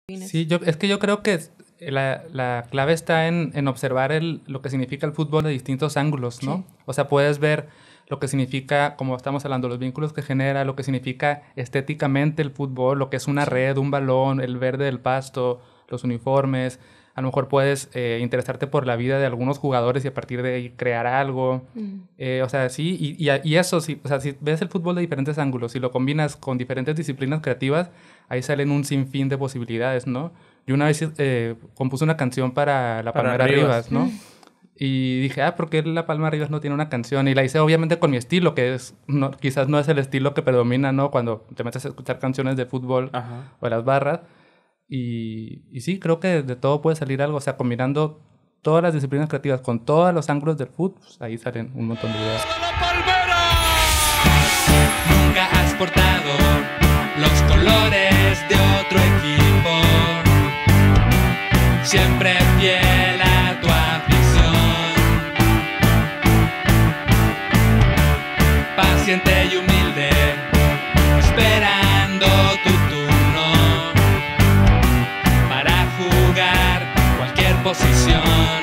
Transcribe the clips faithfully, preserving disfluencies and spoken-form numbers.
Sí, yo, es que yo creo que la, la clave está en, en observar el, lo que significa el fútbol de distintos ángulos, ¿no? Sí. O sea, puedes ver lo que significa, como estamos hablando, los vínculos que genera, lo que significa estéticamente el fútbol, lo que es una sí. red, un balón, el verde del pasto, los uniformes. A lo mejor puedes eh, interesarte por la vida de algunos jugadores y a partir de ahí crear algo. Mm. Eh, o sea, sí, y, y, y eso, sí, o sea, si ves el fútbol de diferentes ángulos y lo combinas con diferentes disciplinas creativas, ahí salen un sinfín de posibilidades, ¿no? Yo una vez eh, compuse una canción para La Palmera Rivas, Rivas ¿no? Mm. Y dije, ah, ¿por qué La Palmera Rivas no tiene una canción? Y la hice obviamente con mi estilo, que es no, quizás no es el estilo que predomina, ¿no? Cuando te metes a escuchar canciones de fútbol Ajá. o de las barras. Y, y sí, creo que de todo puede salir algo. O sea, combinando todas las disciplinas creativas con todos los ángulos del fútbol, pues ahí salen un montón de ideas. ¡La Palmera! Nunca has portado los colores de otro equipo. Siempre fiel a tu afición. Paciente y humilde, esperando tu turno para jugar cualquier posición.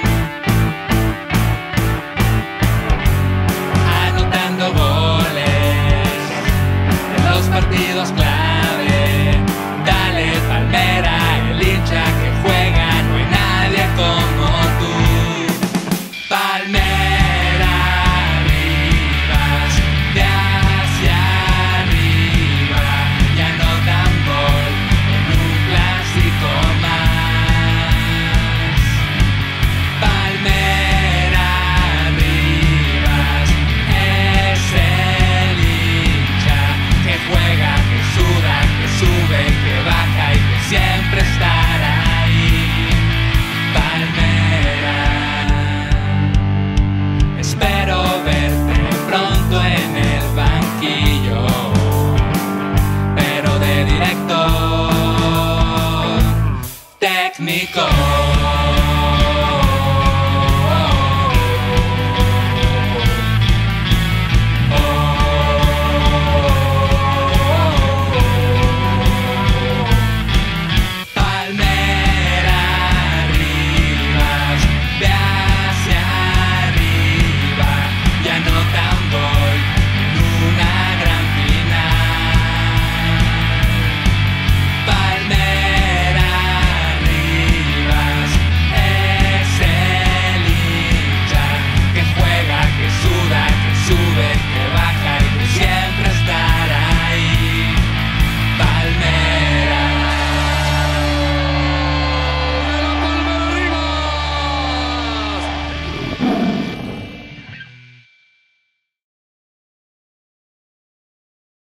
Anotando goles en los partidos clave. Dale Palmera, el hincha que juega, no hay nadie como tú. Palmera Rivas, de hacia arriba, y anotan gol en un clásico más. Palmera Rivas es el hincha que juega, que suda, que sube, que baja y que siempre estará ahí. Palmera, espero verte pronto en el banquillo, pero de director técnico.